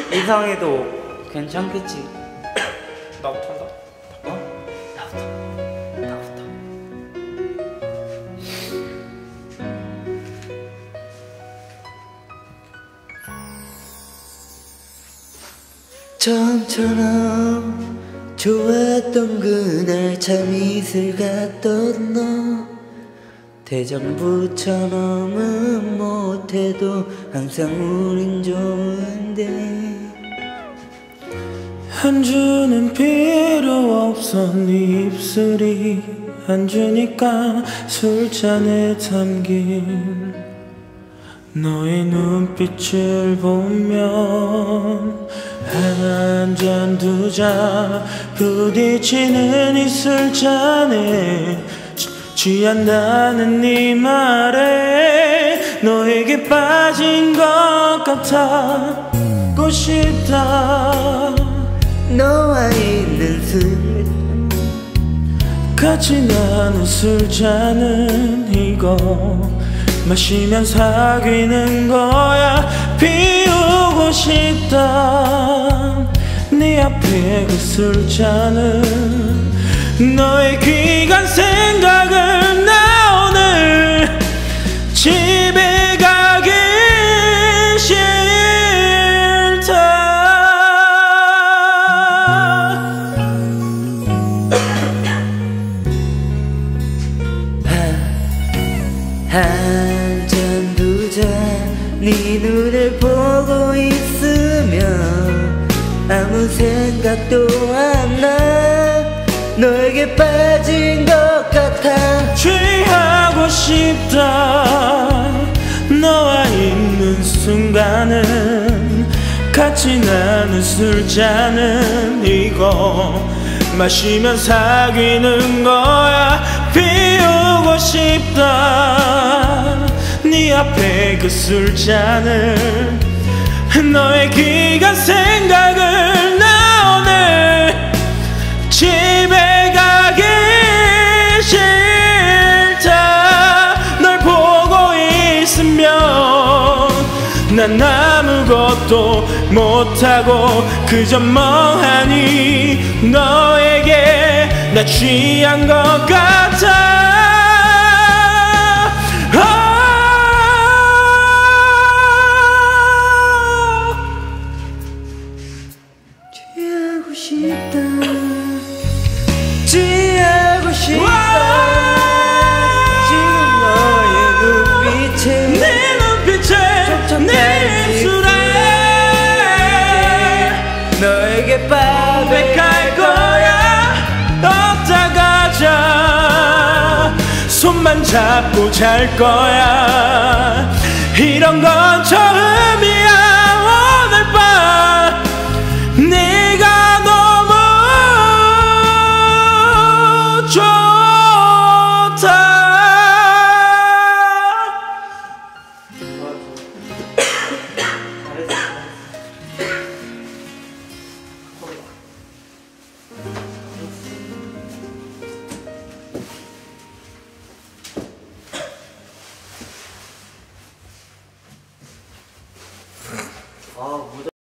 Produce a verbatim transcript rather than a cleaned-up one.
이상해도 괜찮겠지? 나부터 한다. 어? 나부터. 나부터. 처음처럼 좋았던 그날 참 이슬 같던 너 대장부처럼은 못해도 항상 우린 좋은데 한 주는 필요 없어 네 입술이 안 주니까 술잔에 담긴 너의 눈빛을 보면 한 잔 두 잔 부딪히는 이 술잔에 취한다는 네 말에 너에게 빠진 것 같아 고 싶다 너와 있는 순간 같이 나눈 술잔은 이거 마시면 사귀는 거야 피우고 싶다 네 앞에 그 술잔은 너의 귀간 생각을 나 오늘 집에 가기 싫다 한 잔 두 잔 네 눈을 보고 있으면 아무 생각도 안 나 너에게 빠진 것 같아 취하고 싶다 너와 있는 순간은 같이 나눈 술잔은 이거 마시면 사귀는 거야 피우고 싶다 네 앞에 그 술잔을 너의 귀가 생각을 나 오늘 집에 가기 싫다 널 보고 있으면 난 아무것도 못하고 그저 멍하니 너에게 나 취한 것 같아 취하고 싶다 취하고 싶다 지금 너의 눈빛에 내 눈빛에 내 입술에 너에게 고백할 거야 어따가자 손만 잡고 잘 거야 이런 건 처음이야 오늘 밤 네가 너무 좋아